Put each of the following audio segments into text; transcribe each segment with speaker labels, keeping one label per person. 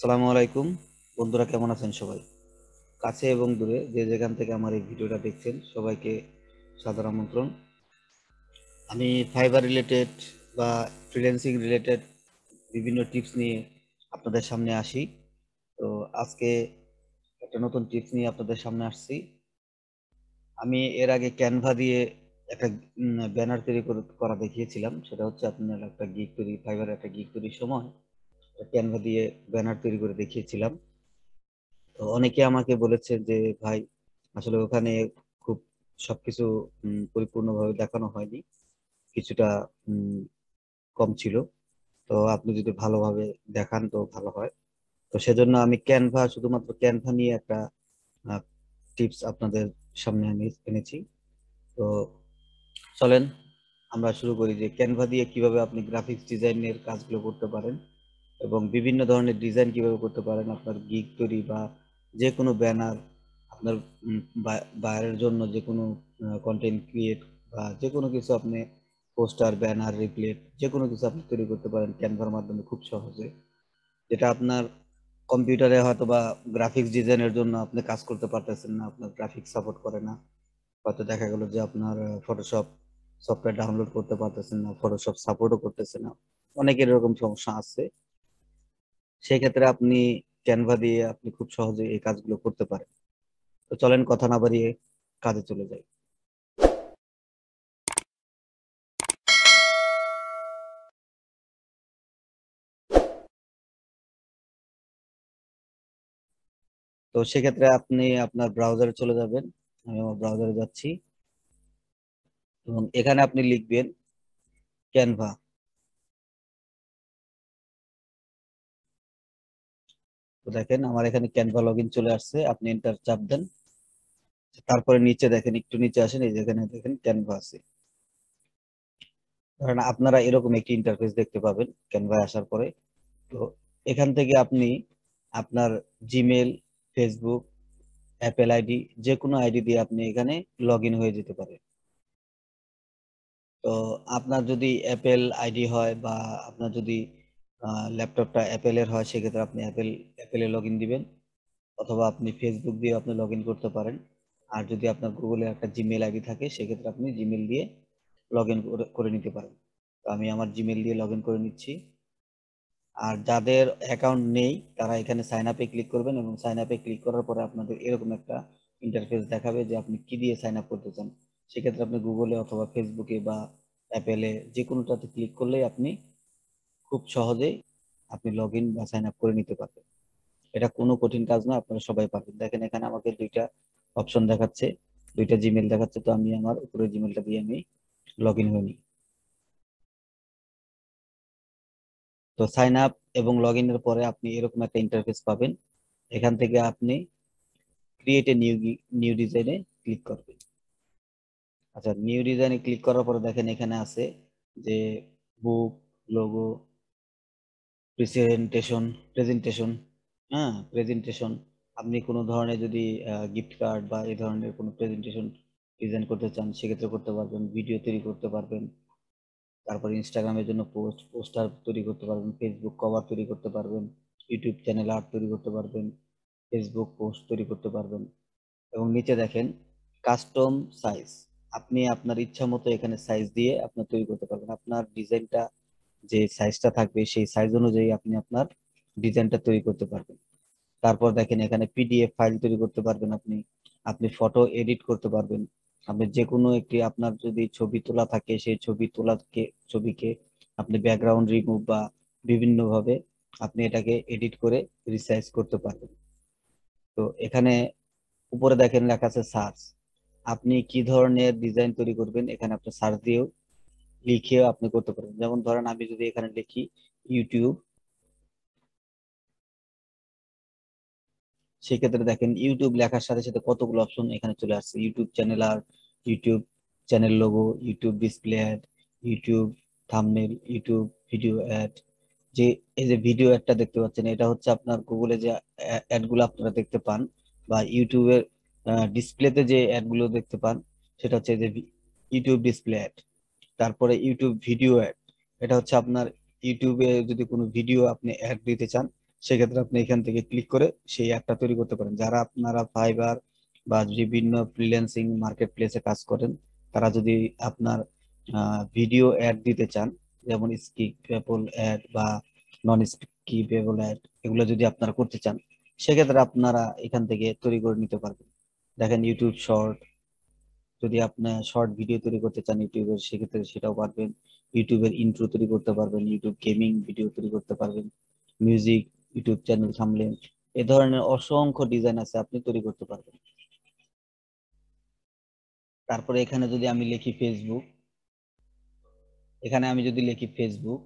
Speaker 1: আসসালামু আলাইকুম বন্ধুরা, কেমন আছেন সবাই? কাছে এবং দূরে যে যেখান থেকে আমার এই ভিডিওটা দেখছেন সবাইকে সাদর আমন্ত্রণ। আমি ফাইবার রিলেটেড বা ফ্রিল্যান্সিং রিলেটেড বিভিন্ন টিপস নিয়ে আপনাদের সামনে আসি। তো আজকে একটা নতুন টিপস নিয়ে আপনাদের সামনে আসছি। আমি এর আগে ক্যানভা দিয়ে একটা ব্যানার তৈরি করা দেখিয়েছিলাম। সেটা হচ্ছে আপনার একটা গিগ তৈরি, ফাইবার একটা গিগ তৈরির সময় ক্যানভা দিয়ে ব্যানার তৈরি করে দেখিয়েছিলাম। তো অনেকে আমাকে বলেছে যে ভাই, আসলে ওখানে খুব সবকিছু পরিপূর্ণভাবে দেখানো হয়নি, কিছুটা উম, কম ছিল। তো আপনি যদি ভালোভাবে দেখান তো ভালো হয়। তো সেজন্য আমি ক্যানভা, শুধুমাত্র ক্যানভা নিয়ে একটা টিপস আপনাদের সামনে আমি এনেছি। তো চলেন আমরা শুরু করি যে ক্যানভা দিয়ে কিভাবে আপনি গ্রাফিক্স ডিজাইনের কাজগুলো করতে পারেন এবং বিভিন্ন ধরনের ডিজাইন কিভাবে করতে পারেন আপনার গিগ তৈরি বা যে কোনো ব্যানার, আপনার বাইরের জন্য যে কোনো কন্টেন্ট ক্রিয়েট বা যে কোনো কিছু আপনি পোস্টার, ব্যানার, রিপ্লেট যে কোনো কিছু আপনি তৈরি করতে পারেন ক্যানভার মাধ্যমে খুব সহজে। যেটা আপনার কম্পিউটারে হয়তো বা গ্রাফিক্স ডিজাইনের জন্য আপনি কাজ করতে পারতেছেন না, আপনার গ্রাফিক্স সাপোর্ট করে না, হয়তো দেখা গেল যে আপনার ফটোশপ সফটওয়্যার ডাউনলোড করতে পারতেছেন না, ফটোশপ সাপোর্টও করতেছে না, অনেকের এরকম সমস্যা আছে। সেক্ষেত্রে আপনি ক্যানভা দিয়ে আপনি খুব সহজে এই কাজগুলো করতে পারেন। তো চলেন কথা না বাড়িয়ে কাজে চলে যাই। তো সেক্ষেত্রে আপনি আপনার ব্রাউজারে চলে যাবেন। আমি আমার ব্রাউজারে যাচ্ছি এবং এখানে আপনি লিখবেন ক্যানভা। তো দেখেন আমার এখানে ক্যানভা লগ ইন চলে আসছে, আপনি এন্টার চাপ দেন। তারপরে নিচে দেখেন, একটু নিচে আসেন, এই যেখানে দেখেন ক্যানভা আছে। ধরেন আপনারা এরকম একটি ইন্টারফেস দেখতে পাবেন ক্যানভা আসার পরে। তো এখান থেকে আপনি আপনার জিমেল, ফেসবুক, অ্যাপেল আইডি, যে কোনো আইডি দিয়ে আপনি এখানে লগ ইন হয়ে যেতে পারে। তো আপনার যদি অ্যাপেল আইডি হয় বা আপনার যদি ল্যাপটপটা অ্যাপেলের হয়, সেক্ষেত্রে আপনি অ্যাপেলে লগ ইন দিবেন, অথবা আপনি ফেসবুক দিয়ে আপনি লগ ইন করতে পারেন। আর যদি আপনার গুগলে একটা জিমেল আইডি থাকে, সেক্ষেত্রে আপনি জিমেল দিয়ে লগ ইন করে নিতে পারেন। তো আমি আমার জিমেল দিয়ে লগ ইন করে নিচ্ছি। আর যাদের অ্যাকাউন্ট নেই তারা এখানে সাইন আপে ক্লিক করবেন এবং সাইন আপে ক্লিক করার পরে আপনাদের এরকম একটা ইন্টারফেস দেখাবে যে আপনি কি দিয়ে সাইন আপ করতে চান। সেক্ষেত্রে আপনি গুগলে অথবা ফেসবুকে বা অ্যাপেলে যে কোনোটাতে ক্লিক করলেই আপনি খুব সহজেই আপনি লগ ইন বা সাইন আপ করে নিতে পারবেন। এটা কোনো কঠিন কাজ না, আপনারা সবাই পারবেন। দেখেন এখানে আমাকে দুইটা অপশন দেখাচ্ছে, দুইটা জিমেল দেখাচ্ছে। তো আমি আমার উপরের জিমেলটা দিয়ে আমি লগ ইন হয়ে নিই। তো সাইন আপ এবং লগ ইনের পরে আপনি এরকম একটা ইন্টারফেস পাবেন। এখান থেকে আপনি ক্রিয়েট এ নিউ ডিজাইনে ক্লিক করবেন। আচ্ছা, নিউ ডিজাইনে ক্লিক করার পরে দেখেন এখানে আছে যে বুক, লোগো, প্রেজেন্টেশন প্রেজেন্টেশন হ্যাঁ, প্রেজেন্টেশন। আপনি কোনো ধরনের যদি গিফট কার্ড বা এই ধরনের কোনো প্রেজেন্টেশন ডিজাইন করতে চান, সেক্ষেত্রে করতে পারবেন। ভিডিও তৈরি করতে পারবেন, তারপর ইনস্টাগ্রামের জন্য পোস্টার তৈরি করতে পারবেন, ফেসবুক কভার তৈরি করতে পারবেন, ইউটিউব চ্যানেল আর্ট তৈরি করতে পারবেন, ফেসবুক পোস্ট তৈরি করতে পারবেন। এবং নিচে দেখেন কাস্টম সাইজ, আপনি আপনার ইচ্ছা মতো এখানে সাইজ দিয়ে আপনার তৈরি করতে পারবেন। আপনার ডিজাইনটা যে সাইজটা থাকবে সেই সাইজ অনুযায়ী আপনি আপনার ডিজাইনটা তৈরি করতে পারবেন। তারপর দেখেন এখানে পিডিএফ ফাইল তৈরি করতে পারবেন আপনি, আপনি ফটো এডিট করতে পারবেন। আপনি যে কোনো একটি, আপনার যদি ছবি তোলা থাকে সেই ছবিকে আপনি ব্যাকগ্রাউন্ড রিমুভ বা বিভিন্ন ভাবে আপনি এটাকে এডিট করে রিসাইজ করতে পারবেন। তো এখানে উপরে দেখেন লেখা আছে সার্চ, আপনি কি ধরনের ডিজাইন তৈরি করবেন এখানে আপনি সার্চ দিয়েও লিখেও আপনি করতে পারবেন। যেমন ধরেন আমি যদি এখানে লিখি ইউটিউব, সেক্ষেত্রে দেখেন ইউটিউব লেখার সাথে সাথে কতগুলো অপশন এখানে চলে আসছে। ইউটিউব চ্যানেল আর, YouTube channel logo, YouTube display ad, YouTube thumbnail, YouTube video ad. যে এই যে ভিডিও অ্যাডটা দেখতে পাচ্ছেন, এটা হচ্ছে আপনার গুগলে যে অ্যাড গুলো আপনারা দেখতে পান বা ইউটিউবের ডিসপ্লেতে যে অ্যাড গুলো দেখতে পান, সেটা হচ্ছে যে ইউটিউব ডিসপ্লে অ্যাড। তারপরে ইউটিউব ভিডিও অ্যাড, এটা হচ্ছে আপনার ইউটিউবে যদি কোনো ভিডিও আপনি অ্যাড দিতে চান, সেক্ষেত্রে আপনি এখান থেকে ক্লিক করে সেই অ্যাপটা তৈরি করতে পারেন। যারা আপনারা ফাইবার বা বিভিন্ন ফ্রিল্যান্সিং মার্কেট প্লেসে কাজ করেন, তারা যদি আপনার ভিডিও অ্যাড দিতে চান, যেমন স্কিপেবল অ্যাড বা নন স্কিপেবল অ্যাড, এগুলো যদি আপনারা করতে চান, সেক্ষেত্রে আপনারা এখান থেকে তৈরি করে নিতে পারবেন। দেখেন ইউটিউব শর্ট, যদি আপনি শর্ট ভিডিও তৈরি করতে চান ইউটিউবের, সেক্ষেত্রে সেটাও পারবেন। ইউটিউবের ইন্ট্রো তৈরি করতে পারবেন, ইউটিউব গেমিং ভিডিও তৈরি করতে পারবেন, মিউজিক, ইউটিউব চ্যানেল থাম্বনেল, এ ধরনের অসংখ্য ডিজাইন আছে, আপনি তৈরি করতে পারবেন। তারপরে এখানে যদি আমি লিখি ফেসবুক, এখানে আমি যদি লিখি Facebook,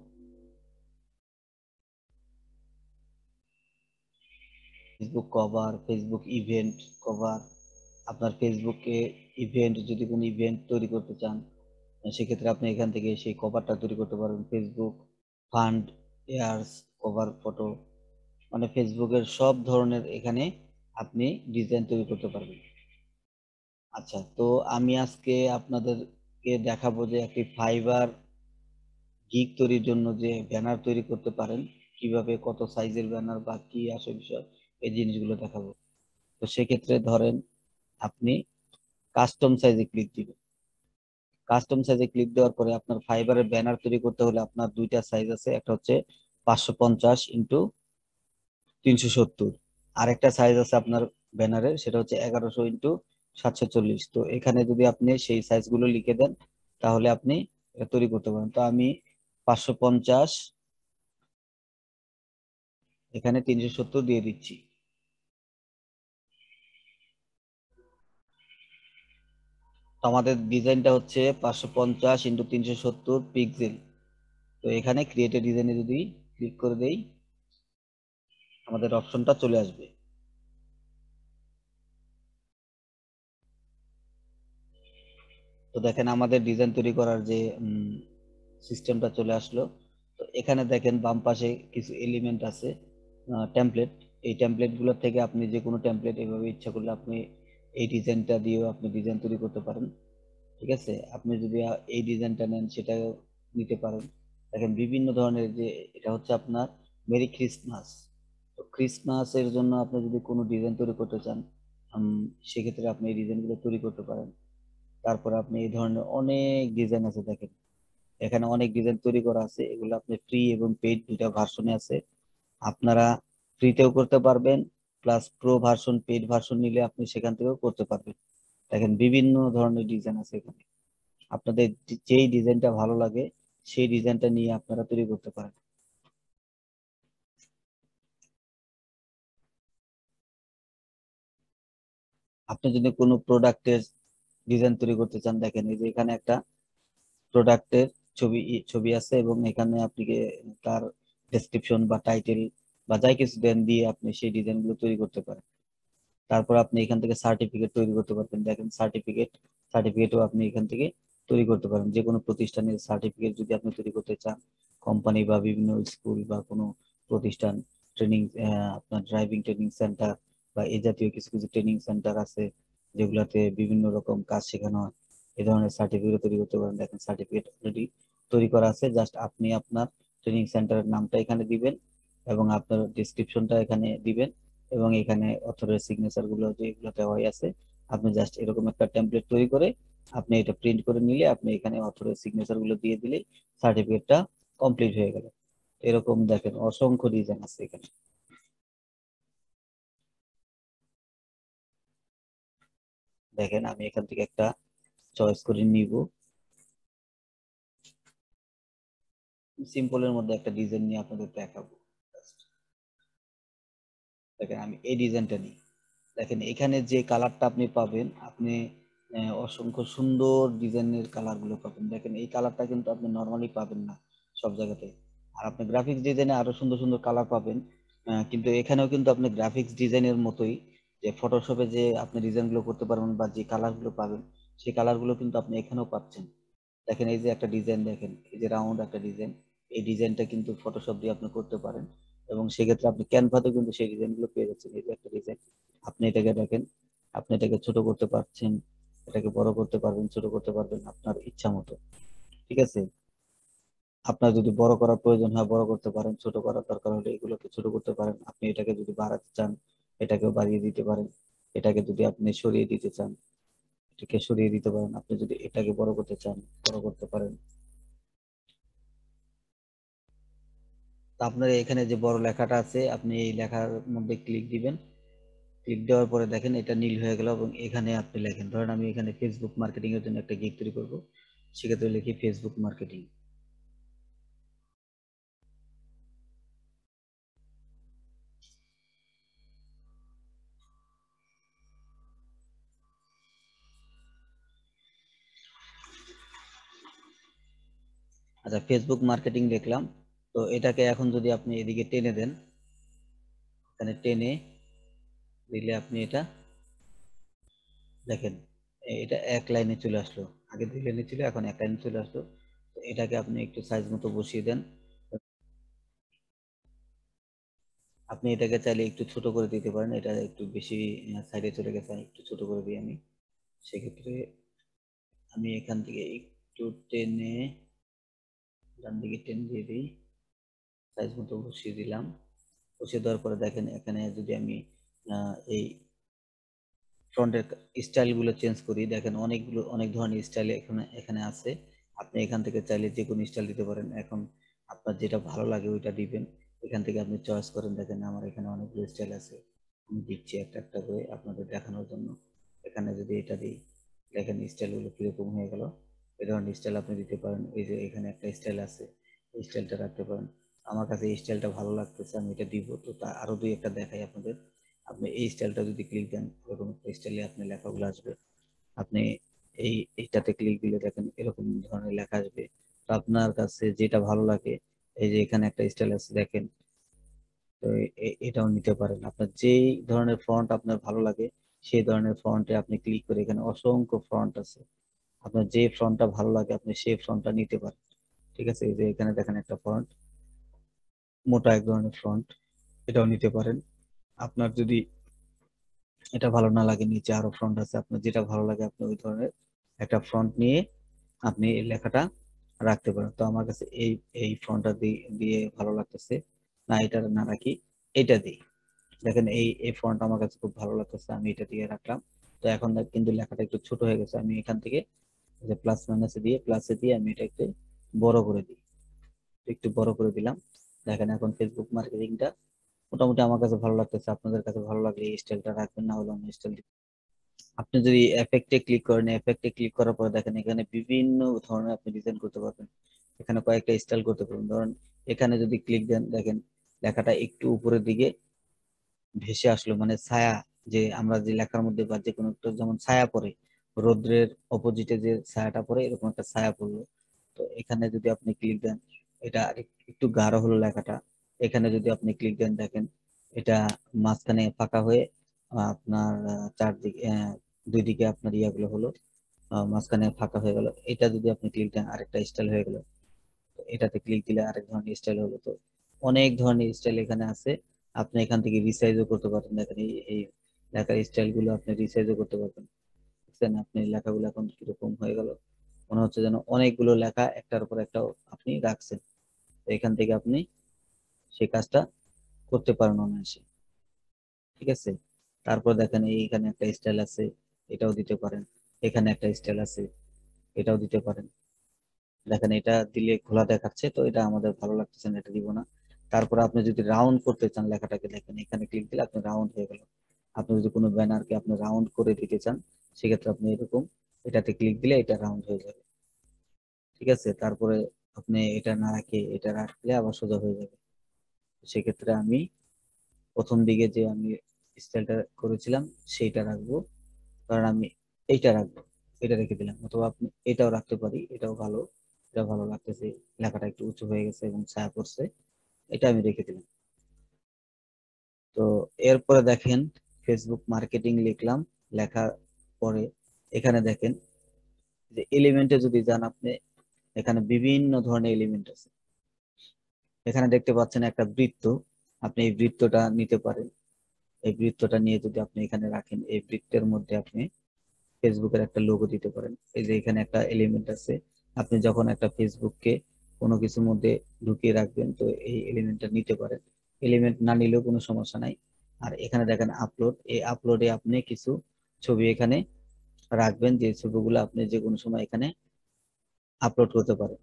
Speaker 1: Facebook cover, Facebook event cover, আপনার ফেসবুকে ইভেন্ট, যদি কোনো ইভেন্ট তৈরি করতে চান, সেক্ষেত্রে আপনি এখান থেকে সেই কভারটা তৈরি করতে পারবেন। Facebook fundraisers cover photo, মানে ফেসবুকের সব ধরনের এখানে আপনি ডিজাইন তৈরি করতে পারবেন। আচ্ছা, তো আমি আজকে আপনাদেরকে দেখাবো যে একটি ফাইবার গিগ তৈরির জন্য যে ব্যানার তৈরি করতে পারেন, কিভাবে কত সাইজের ব্যানার বা কি আসে বিষয়, এই জিনিসগুলো দেখাবো। তো সেক্ষেত্রে ধরেন আপনি কাস্টম সাইজে ক্লিক দিবেন। কাস্টম সাইজে ক্লিক দেওয়ার পরে আপনার ফাইবারের ব্যানার তৈরি করতে হলে আপনার দুইটা সাইজ আছে, একটা হচ্ছে 550x370, আরেকটা সাইজ আছে আপনার ব্যানারের, সেটা হচ্ছে 1100x740। তো এখানে যদি আপনি সেই সাইজগুলো লিখে দেন, তাহলে আপনি এটা তৈরি করতে পারেন। তো আমি 550, এখানে 370 দিয়ে দিচ্ছি। তো আমাদের ডিজাইনটা হচ্ছে 550x370 পিক্সেল। তো এখানে ক্রিয়েট ডিজাইনে যদি ক্লিক করে দেই, আমাদের অপশনটা চলে আসবে। তো দেখেন আমাদের ডিজাইন তৈরি করার যে সিস্টেমটা চলে আসলো। তো এখানে দেখেন বাম পাশে কিছু এলিমেন্ট আছে, টেমপ্লেট। এই টেমপ্লেট গুলো থেকে আপনি যে কোনো টেমপ্লেট এভাবে ইচ্ছা করলে আপনি এই ডিজাইনটা দিয়েও আপনি ডিজাইন তৈরি করতে পারেন। ঠিক আছে, আপনি যদি এই ডিজাইনটা নেন সেটাও নিতে পারেন। দেখেন বিভিন্ন ধরনের, যে এটা হচ্ছে আপনার মেরি ক্রিসমাস। তো ক্রিসমাসের জন্য আপনি যদি কোনো ডিজাইন তৈরি করতে চান, সেক্ষেত্রে আপনি এই ডিজাইনগুলো তৈরি করতে পারেন। তারপরে আপনি এই ধরনের অনেক ডিজাইন আছে, দেখেন এখানে অনেক ডিজাইন তৈরি করা আছে। এগুলো আপনি ফ্রি এবং পেইড দুইটা ভার্সনে আছে, আপনারা ফ্রিতেও করতে পারবেন, plus pro version paid version নিলে আপনি সেখান থেকেও করতে পারবেন। দেখেন বিভিন্ন ধরনের ডিজাইন আছে এখানে, আপনাদের যেই ডিজাইনটা ভালো লাগে সেই ডিজাইনটা নিয়ে আপনারা তৈরি করতে পারেন। আপনি যদি কোনো প্রোডাক্টের ডিজাইন তৈরি করতে চান, দেখেন এই যে এখানে একটা প্রোডাক্টের ছবি আছে, এবং এখানে আপনি তার ডেসক্রিপশন বা টাইটেল বা যাই কিছু দেন দিয়ে আপনি সেই ডিজাইনগুলো তৈরি করতে পারেন। তারপর আপনি এখান থেকে সার্টিফিকেট তৈরি করতে পারবেন। দেখেন সার্টিফিকেটও আপনি এখান থেকে তৈরি করতে পারেন। যে কোনো প্রতিষ্ঠানের সার্টিফিকেট যদি আপনি তৈরি করতে চান, কোম্পানি বা বিভিন্ন স্কুল বা কোনো প্রতিষ্ঠান, ট্রেনিং, আপনার ড্রাইভিং ট্রেনিং সেন্টার বা এই জাতীয় কিছু কিছু ট্রেনিং সেন্টার আছে যেগুলাতে বিভিন্ন রকম কাজ শেখানো হয়, এই ধরনের সার্টিফিকেট তৈরি করতে পারেন। দেখেন সার্টিফিকেট অলরেডি তৈরি করা আছে, জাস্ট আপনি আপনার ট্রেনিং সেন্টারের নামটা এখানে দিবেন এবং আপনার ডিসক্রিপশনটা এখানে দিবেন, এবং এখানে অথরের সিগনেচার গুলো যেগুলো দেওয়া আছে, আপনি জাস্ট এরকম একটা টেমপ্লেট তৈরি করে আপনি এটা প্রিন্ট করে নিলে আপনি এখানে অথরের সিগনেচার গুলো দিয়ে দিলে সার্টিফিকেটটা কমপ্লিট হয়ে গেল। এরকম দেখেন অসংখ্য ডিজাইন আছে এখানে। দেখেন আমি এখান থেকে একটা চয়েস করে নিব, সিম্পলের মধ্যে একটা ডিজাইন নিয়ে আপনাদের দেখাবো। দেখেন আমি এই ডিজাইনটা নিই। দেখেন এখানে যে কালারটা আপনি পাবেন, আপনি অসংখ্য সুন্দর ডিজাইনের কালার গুলো পাবেন। দেখেন এই কালারটা কিন্তু আপনি নর্মালি পাবেন না সব জায়গাতে। আর আপনি গ্রাফিক্স ডিজাইনে আরো সুন্দর সুন্দর কালার পাবেন, কিন্তু এখানেও কিন্তু আপনি গ্রাফিক্স ডিজাইনের মতোই যে ফটোশপে যে আপনি ডিজাইন গুলো করতে পারবেন বা যে কালার গুলো পাবেন, সেই কালার গুলো কিন্তু আপনি এখানেও পাচ্ছেন। দেখেন এই যে একটা ডিজাইন, দেখেন এই যে রাউন্ড একটা ডিজাইন, এই ডিজাইনটা কিন্তু ফটোশপ দিয়ে আপনি করতে পারেন, এবং সেক্ষেত্রে আপনি ক্যানভাতেও কিন্তু সেই ডিজাইন গুলো পেয়ে যাচ্ছেন। এই যে একটা ডিজাইন, আপনি এটাকে দেখেন, আপনি এটাকে ছোট করতে পারছেন, এটাকে বড় করতে পারবেন, ছোট করতে পারবেন আপনার ইচ্ছা মতো। ঠিক আছে, আপনার যদি বড় করার প্রয়োজন হয় বড় করতে পারেন, ছোট করার দরকার হলে এগুলোকে ছোট করতে পারেন। আপনি এটাকে যদি বাড়াতে চান এটাকেও বাড়িয়ে দিতে পারেন। এটাকে যদি আপনি সরিয়ে দিতে চান এটাকে সরিয়ে দিতে পারেন। আপনি যদি এটাকে বড় করতে চান বড় করতে পারেন। তো আপনার এখানে যে বড় লেখাটা আছে আপনি এই লেখার মধ্যে ক্লিক দিবেন। ক্লিক দেওয়ার পরে দেখেন এটা নীল হয়ে গেল এবং এখানে আপনি লেখেন, ধরেন আমি এখানে ফেসবুক মার্কেটিং এর জন্য একটা গিগ তৈরি করব, সেক্ষেত্রে লিখি ফেসবুক মার্কেটিং। আচ্ছা, ফেসবুক মার্কেটিং লিখলাম। তো এটাকে এখন যদি আপনি এদিকে টেনে দেন, এখানে টেনে দিলে আপনি এটা দেখেন এটা এক লাইনে চলে আসলো। আগে দুই লাইনে ছিল, এখন এক লাইনে চলে আসলো। তো এটাকে আপনি একটু সাইজ মতো বসিয়ে দেন। আপনি এটাকে চাইলে একটু ছোট করে দিতে পারেন, এটা একটু বেশি সাইডে চলে গেছে, একটু ছোট করে দিই আমি। সেক্ষেত্রে আমি এখান থেকে একটু টেনে ডান দিকে টেনে দিয়ে দিই, সাইজ মতো বসিয়ে দিলাম। বসিয়ে দেওয়ার পরে দেখেন এখানে যদি আমি এই ফ্রন্টের স্টাইলগুলো চেঞ্জ করি, দেখেন অনেক ধরনের স্টাইল এখানে এখানে আছে। আপনি এখান থেকে চাইলে যে কোনো স্টাইল দিতে পারেন। এখন আপনার যেটা ভালো লাগে ওইটা দিবেন। এখান থেকে আপনি চয়েস করেন। দেখেন আমার এখানে অনেকগুলো স্টাইল আছে, আমি দিচ্ছি একটা একটা করে আপনাদের দেখানোর জন্য। এখানে যদি এটা দিই, দেখেন স্টাইলগুলো কীরকম হয়ে গেল। এই ধরনের স্টাইল আপনি দিতে পারেন। এই যে এখানে একটা স্টাইল আছে, এই স্টাইলটা রাখতে পারেন। আমার কাছে এই স্টাইলটা ভালো লাগতেছে, আমি এটা দিব। তো তা আরো দুই একটা দেখাই আপনাদের। আপনি এই স্টাইলটা যদি ক্লিক দেন এরকম একটা স্টাইলে আপনার লেখাগুলো আসবে। আপনি এইটাতে ক্লিক দিলে দেখেন এরকম ধরনের লেখা আসবে। তো আপনার কাছে যেটা ভালো লাগে, এই যে এখানে একটা স্টাইল আছে দেখেন, তো এটাও নিতে পারেন। আপনার যেই ধরনের ফন্ট আপনার ভালো লাগে সেই ধরনের ফন্টে আপনি ক্লিক করে, এখানে অসংখ্য ফন্ট আছে, আপনার যে ফন্টটা ভালো লাগে আপনি সেই ফন্টটা নিতে পারেন। ঠিক আছে, এই যে এখানে দেখেন একটা ফন্ট, মোটা এক ধরনের ফন্ট, এটাও নিতে পারেন। আপনার যদি এটা ভালো না লাগে নিচে আরো ফ্রন্ট আছে, আপনার যেটা ভালো লাগে আপনি ওই ধরনের একটা ফ্রন্ট নিয়ে আপনি এই লেখাটা রাখতে পারেন। তো আমার কাছে এই ফ্রন্টটা দিয়ে ভালো লাগতেছে, না এটা না রাখি, এটা দিই। দেখেন এই ফন্ট আমার কাছে খুব ভালো লাগতেছে, আমি এটা দিয়ে রাখলাম। তো এখন কিন্তু লেখাটা একটু ছোট হয়ে গেছে, আমি এখান থেকে যে প্লাস মাইনাসে দিয়ে প্লাসে দিয়ে আমি এটা একটু বড় করে দিই। একটু বড় করে দিলাম। দেখেন এখন ফেসবুক মার্কেটিংটা মোটামুটি আমার কাছে ভালো লাগতেছে। আপনাদের কাছে ভালো লাগলে এই স্টাইলটা রাখবেন, না হলে অন্য স্টাইল। আপনি যদি এফেক্টে ক্লিক করেন, এফেক্টে ক্লিক করার পর দেখেন এখানে বিভিন্ন ধরনের আপনি ডিজাইন করতে পারবেন। এখানে কয়েকটা স্টাইল করতে পারবেন। ধরেন এখানে যদি ক্লিক দেন দেখেন লেখাটা একটু উপরের দিকে ভেসে আসলো, মানে ছায়া, যে আমরা যে লেখার মধ্যে বা যে কোনো একটা যেমন ছায়া পড়ে, রৌদ্রের অপোজিটে যে ছায়াটা পড়ে এরকম একটা ছায়া পড়লো। তো এখানে যদি আপনি ক্লিক দেন এটা একটু গাঢ় হলো লেখাটা। এখানে যদি আপনি ক্লিক দেন দেখেন এটা মাঝখানে ফাঁকা হয়ে আপনার চারদিকে দুই দিকে আপনার ইয়াগুলো হলো, মাঝখানে ফাঁকা হয়ে গেল। এটা যদি আপনি ক্লিক দেন আরেকটা স্টাইল হয়ে গেল। তো এটাতে ক্লিক দিলে আরেক ধরনের স্টাইল হলো। তো অনেক ধরনের স্টাইল এখানে আছে, আপনি এখান থেকে রিসাইজও করতে পারবেন। দেখেন এই লেখার স্টাইল গুলো আপনি রিসাইজও করতে পারবেন। বুঝছেন আপনি লেখাগুলো এখন কিরকম হয়ে গেল, মনে হচ্ছে যেন অনেকগুলো লেখা একটার উপর একটা আপনি রাখছেন। তো এখান থেকে আপনি সেই কাজটা করতে পারেন অনায়াসে। ঠিক আছে, তারপর দেখেন এইখানে একটা স্টাইল আছে, এটাও দিতে পারেন। এখানে একটা স্টাইল আছে, এটাও দিতে পারেন। দেখেন এটা দিলে খোলা দেখাচ্ছে, তো এটা আমাদের ভালো লাগতেছে না, এটা দিব না। তারপর আপনি যদি রাউন্ড করতে চান লেখাটাকে, দেখেন এখানে ক্লিক দিলে আপনি রাউন্ড হয়ে গেল। আপনি যদি কোনো ব্যানারকে আপনি রাউন্ড করে দিতে চান সেক্ষেত্রে আপনি এরকম এটাতে ক্লিক দিলে এটা রাউন্ড হয়ে যাবে। ঠিক আছে, তারপরে আপনি এটা না রাখে এটা রাখলে আবার সোজা হয়ে যাবে। সেক্ষেত্রে আমি প্রথম দিকে যে আমি স্টাইলটা করেছিলাম সেইটা রাখবো, কারণ আমি এইটা রাখবো, এটা রেখে দিলাম। অথবা আপনি এটাও রাখতে পারি, এটাও ভালো, এটা ভালো লাগতেছে, লেখাটা একটু উঁচু হয়ে গেছে এবং ছায়া পড়ছে, এটা আমি রেখে দিলাম। তো এরপরে দেখেন ফেসবুক মার্কেটিং লিখলাম, লেখার পরে এখানে দেখেন যে এলিমেন্টে যদি যান আপনি, এখানে বিভিন্ন ধরনের এলিমেন্ট আছে। এখানে দেখতে পাচ্ছেন একটা বৃত্ত, আপনি এই বৃত্তটা নিতে পারেন। এই বৃত্তটা নিয়ে যদি আপনি এখানে রাখেন, এই বৃত্তের মধ্যে আপনি ফেসবুকের একটা লোগো দিতে পারেন। এই যে এখানে একটা এলিমেন্ট আছে, আপনি যখন একটা ফেসবুককে কোনো কিছুর মধ্যে ঢুকিয়ে রাখবেন, তো এই এলিমেন্টটা নিতে পারেন। এলিমেন্ট না নিলেও কোনো সমস্যা নাই। আর এখানে দেখেন আপলোড, এই আপলোডে আপনি কিছু ছবি এখানে রাখবেন, যে ছবিগুলো আপনি যে কোনো সময় এখানে আপলোড করতে পারেন।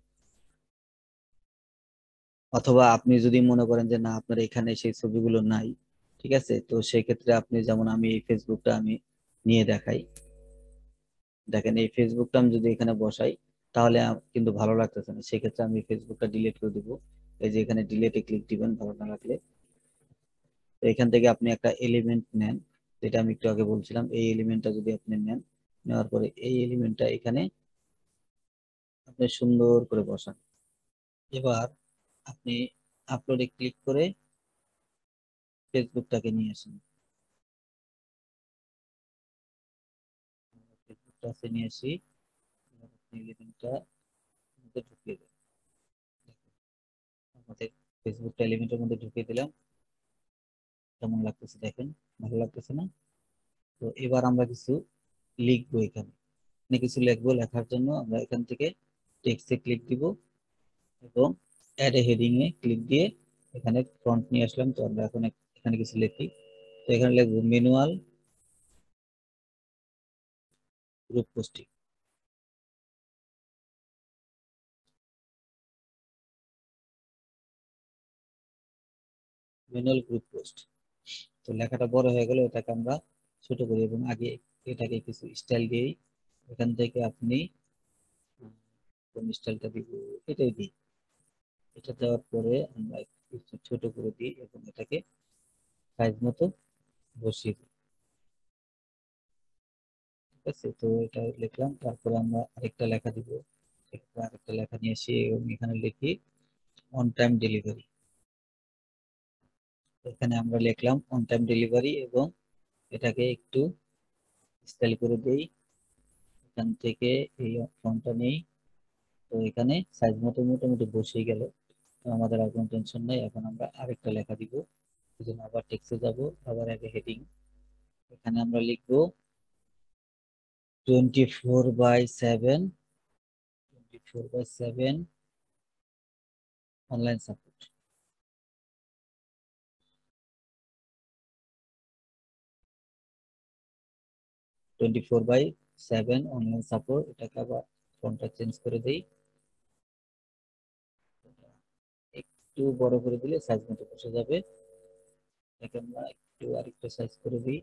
Speaker 1: অথবা আপনি যদি মনে করেন যে না আপনার এখানে সেই ছবিগুলো নাই, ঠিক আছে, তো সেই ক্ষেত্রে আপনি যেমন আমি এই ফেসবুকটা আমি নিয়ে দেখাই। দেখেন এই ফেসবুকটা আমি যদি এখানে বসাই তাহলে কিন্তু ভালো লাগতেছে না, সেক্ষেত্রে আমি ফেসবুকটা ডিলিট করে দিব। এই যে এখানে ডিলিটে ক্লিক দিবেন ভালো না লাগলে। তো এখান থেকে আপনি একটা এলিমেন্ট নেন, যেটা আমি একটু আগে বলছিলাম, এই এলিমেন্টটা যদি আপনি নেন, নেওয়ার পরে এই এলিমেন্টটা এখানে আপনি সুন্দর করে বসান। এবার আপনি আপলোডে ক্লিক করে ফেসবুকটাকে নিয়ে আসেন। ফেসবুকটা নিয়ে আসি, আপনি এলিমেন্টটা মধ্যে ঢুকিয়ে দেন। আমাদের ফেসবুকটা এলিমেন্টের মধ্যে ঢুকিয়ে দিলাম। কেমন লাগতেছে দেখেন, ভালো লাগতেছে না? তো এবার আমরা কিছু লিখবো এখানে, কিছু লিখবো। লেখার জন্য আমরা এখান থেকে টেক্সটে ক্লিক দিব এবং অ্যাড এ হেডিং এ ক্লিক দিয়ে এখানে ফ্রন্ট নিয়ে আসলাম। তো আমরা এখন এখানে কিছু লিখি। তো এখানে লিখবো manual group posting. Manual group post. তো লেখাটা বড় হয়ে গেলে এটাকে আমরা ছোট করি এবং আগে এটাকে কিছু স্টাইল দিই। এখান থেকে আপনি কোন স্টাইলটা দিব, এটাই দিই। এটা দেওয়ার পরে আমরা একটু ছোট করে দিই এবং এটাকে সাইজ মতো বসিয়ে দিই। ঠিক আছে, তো এটা লিখলাম। তারপরে আমরা আরেকটা লেখা দিব। আরেকটা লেখা নিয়ে এসে এবং এখানে লিখি অন টাইম ডেলিভারি। এখানে আমরা লিখলাম অন টাইম ডেলিভারি এবং এটাকে একটু স্টাইল করে দেই। এখান থেকে এই ফন্টটা নেই। তো এখানে সাইজ মতো মোটামুটি বসে গেল। তো আমাদের আর কোনো টেনশন নাই। এখন আমরা আরেকটা লেখা দিব। এই জন্য আবার টেক্সটে যাব, আবার আগে হেডিং। এখানে আমরা লিখবো 24/7, 24/7 অনলাইন সাপোর্ট। 24/7 অনলাইন সাপোর্ট, এটাকে আবার ফন্টটা চেঞ্জ করে দেই। একটু বড় করে দিলে সাইজ মতো বসে যাবে। এটাকে আমরা একটু আরেকটু সাইজ করে দিই।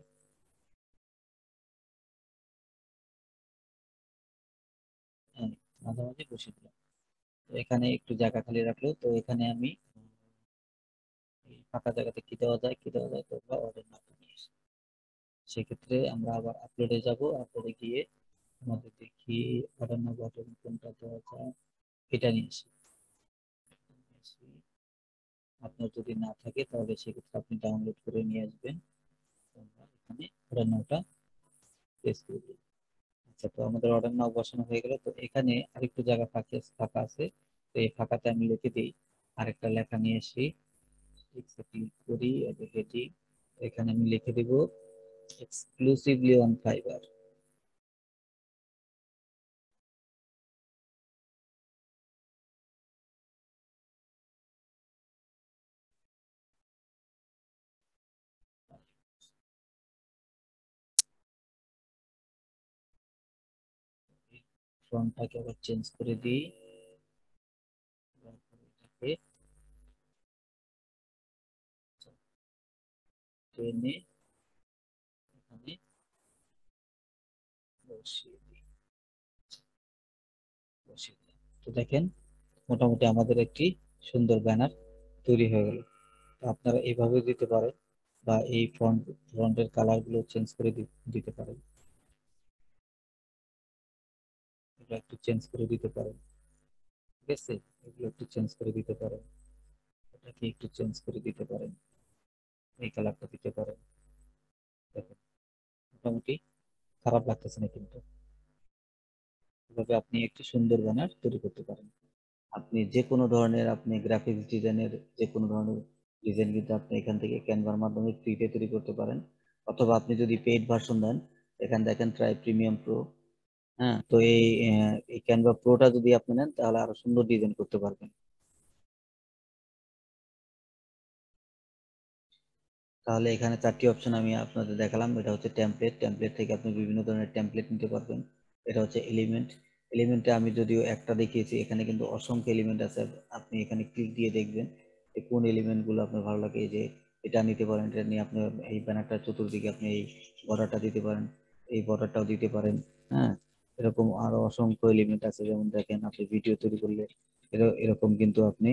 Speaker 1: হ্যাঁ, মাঝামাঝি বসে দিলাম। তো এখানে একটু জায়গা খালি রাখলো। তো এখানে আমি এই ফাঁকা জায়গাতে কি দেওয়া যায়, কি দেওয়া যায়, তো আমরা অর্ডার নাম্বার নিয়ে আসি। সেক্ষেত্রে আমরা আবার আপলোডে যাব। আপলোডে গিয়ে আমাদের দেখি অর্ডার নাম্বার কোনটা দেওয়া যায়, এটা নিয়ে আসি। আপনার যদি না থাকে তাহলে সেক্ষেত্রে আপনি ডাউনলোড করে নিয়ে আসবেন। আমরা এখানে অর্ডার নাম্বারটা পেস্ট করে দিই। আচ্ছা, তো আমাদের অর্ডার নাও বসানো হয়ে গেল। তো এখানে আরেকটু জায়গা ফাঁকা আছে। তো এই ফাঁকাতে আমি লিখে দিই, আরেকটা লেখা নিয়ে আসি, ক্লিক করি এটি। এখানে আমি লিখে দিব এক্সক্লুসিভলি অন ফাইবার। ফন্টটাকে আবার চেঞ্জ করে দিই। এটাকে টেনে এখানে বসিয়ে দিই, বসিয়ে দিই। তো দেখেন মোটামুটি আমাদের একটি সুন্দর ব্যানার তৈরি হয়ে গেল। তো আপনারা এইভাবে দিতে পারেন বা এই ফন্টের কালার গুলো চেঞ্জ করে দিতে পারেন। এটা একটু চেঞ্জ করে দিতে পারেন। ঠিক আছে, এগুলো একটু চেঞ্জ করে দিতে পারেন। এটাকে একটু চেঞ্জ করে দিতে পারেন। এই কালারটা দিতে পারেন। দেখেন মোটামুটি খারাপ লাগতেছে না কিন্তু। এভাবে আপনি একটি সুন্দর ব্যানার তৈরি করতে পারেন। আপনি যে কোনো ধরনের আপনি গ্রাফিক্স ডিজাইনের যে কোনো ধরনের ডিজাইন কিন্তু আপনি এখান থেকে ক্যানভার মাধ্যমে ফ্রিতে তৈরি করতে পারেন। অথবা আপনি যদি পেইড ভার্সন দেন, এখানে দেখেন ট্রাই প্রিমিয়াম প্রো। হ্যাঁ, তো এই ক্যানভা প্রোটা যদি আপনি নেন তাহলে আরো সুন্দর ডিজাইন করতে পারবেন। তাহলে এখানে 4টি অপশন আমি আপনাদের দেখালাম। এটা হচ্ছে টেমপ্লেট, টেমপ্লেট থেকে আপনি বিভিন্ন ধরনের টেমপ্লেট নিতে পারবেন। এটা হচ্ছে এলিমেন্ট, এলিমেন্টে আমি যদিও একটা দেখিয়েছি, এখানে কিন্তু অসংখ্য এলিমেন্ট আছে। আপনি এখানে ক্লিক দিয়ে দেখবেন যে কোন এলিমেন্টগুলো আপনার ভালো লাগে। এই যে এটা নিতে পারেন, এটা নিয়ে আপনি এই ব্যানারটার চতুর্দিকে আপনি এই বর্ডারটা দিতে পারেন, এই বর্ডারটাও দিতে পারেন। হ্যাঁ, এরকম আরো অসংখ্য এলিমেন্ট আছে। যেমন দেখেন, আপনি ভিডিও তৈরি করলে এরকম কিন্তু আপনি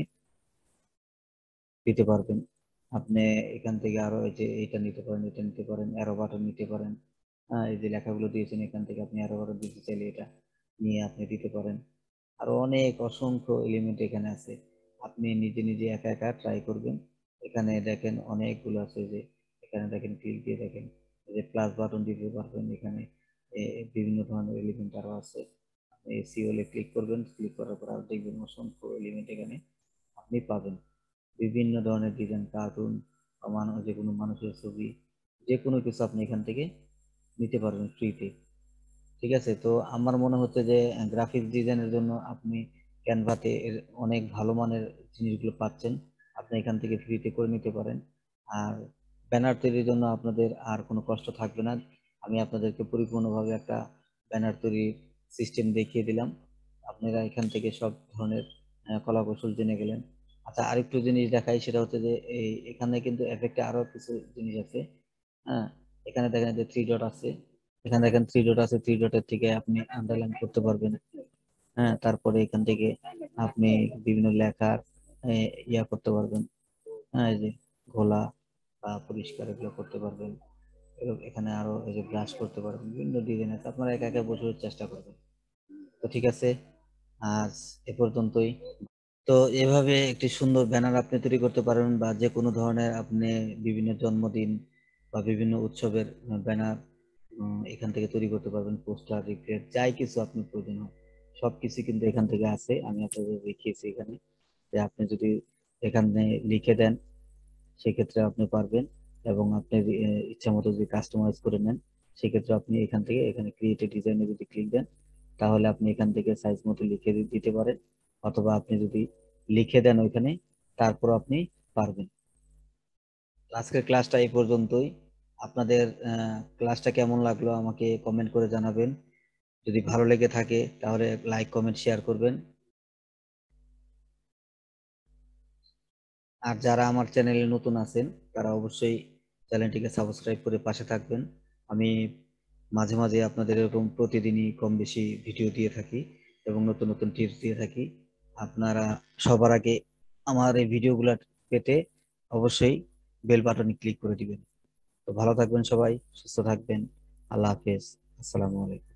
Speaker 1: দিতে পারবেন। আপনি এখান থেকে আরো এই যে এটা নিতে পারেন, এটা নিতে পারেন, অ্যারো বাটন নিতে পারেন। এই যে লেখাগুলো দিয়েছেন, এখান থেকে আপনি অ্যারো বাটন দিতে চাইলে এটা নিয়ে আপনি দিতে পারেন। আরো অনেক অসংখ্য এলিমেন্ট এখানে আছে। আপনি নিজে নিজে একা একা ট্রাই করবেন। এখানে দেখেন অনেকগুলো আছে। যে এখানে দেখেন, ক্লিক দিয়ে দেখেন, এই যে প্লাস বাটন দিতে পারবেন। এখানে বিভিন্ন ধরনের এলিমেন্ট আরো আছে। আপনি সিওলে ক্লিক করবেন, ক্লিক করার পর আর দেখবেন অসংখ্য এলিমেন্ট এখানে আপনি পাবেন। বিভিন্ন ধরনের ডিজাইন, কার্টুন বা যে কোনো মানুষের ছবি, যে কোনো কিছু আপনি এখান থেকে নিতে পারবেন ফ্রিতে। ঠিক আছে, তো আমার মনে হচ্ছে যে গ্রাফিক্স ডিজাইনের জন্য আপনি ক্যানভাতে এর অনেক ভালো মানের জিনিসগুলো পাচ্ছেন। আপনি এখান থেকে ফ্রিতে করে নিতে পারেন। আর ব্যানার তৈরির জন্য আপনাদের আর কোনো কষ্ট থাকবে না। আমি আপনাদেরকে পরিপূর্ণভাবে একটা ব্যানার তৈরির সিস্টেম দেখিয়ে দিলাম। আপনারা এখান থেকে সব ধরনের কলা কৌশল জেনে গেলেন। আচ্ছা, আরেকটু জিনিস দেখাই, সেটা হচ্ছে যে এখানে কিন্তু এফেক্টে আরো কিছু জিনিস আছে। হ্যাঁ, এখানে দেখেন যে থ্রি ডট আছে, এখানে দেখেন থ্রি ডট আছে, থ্রি ডটের থেকে আপনি আন্ডারলাইন করতে পারবেন। হ্যাঁ, তারপরে এখান থেকে আপনি বিভিন্ন লেখার ইয়া করতে পারবেন। হ্যাঁ, এই যে ঘোলা বা পরিষ্কার এগুলো করতে পারবেন। এখানে আরো এই যে ব্রাশ করতে পারবেন, বিভিন্ন ডিজাইন আছে। আপনারা একা একা বোঝার চেষ্টা করবেন। তো ঠিক আছে, আজ এ পর্যন্তই। তো এভাবে একটি সুন্দর ব্যানার আপনি তৈরি করতে পারবেন, বা যে কোনো ধরনের আপনি বিভিন্ন জন্মদিন বা বিভিন্ন উৎসবের ব্যানার এখান থেকে তৈরি করতে পারবেন। পোস্টার, লিফলেট, যাই কিছু আপনি প্রয়োজন হয় সবকিছু কিন্তু এখান থেকে আছে। আমি আপনাদের দেখিয়েছি এখানে, যে আপনি যদি এখানে লিখে দেন সেক্ষেত্রে আপনি পারবেন। এবং আপনি ইচ্ছা মতো যদি কাস্টমাইজ করে নেন, সেক্ষেত্রে আপনি এখান থেকে এখানে ক্রিয়েটিভ ডিজাইনে যদি ক্লিক দেন, তাহলে আপনি এখান থেকে সাইজ মতো লিখে দিতে পারেন। অথবা আপনি যদি লিখে দেন ওইখানে, তারপর আপনি পারবেন। আজকের ক্লাসটা এই পর্যন্তই। আপনাদের ক্লাসটা কেমন লাগলো আমাকে কমেন্ট করে জানাবেন। যদি ভালো লেগে থাকে তাহলে লাইক, কমেন্ট, শেয়ার করবেন। আর যারা আমার চ্যানেলে নতুন আছেন, তারা অবশ্যই চ্যানেলটিকে সাবস্ক্রাইব করে পাশে থাকবেন। আমি মাঝে মাঝে আপনাদের এরকম প্রতিদিনই কম বেশি ভিডিও দিয়ে থাকি এবং নতুন নতুন টিপস দিয়ে থাকি। আপনারা সবার আগে আমার এই ভিডিওগুলো পেতে অবশ্যই বেল বাটনে ক্লিক করে দিবেন। তো ভালো থাকবেন সবাই, সুস্থ থাকবেন। আল্লাহ হাফেজ। আসসালামু আলাইকুম।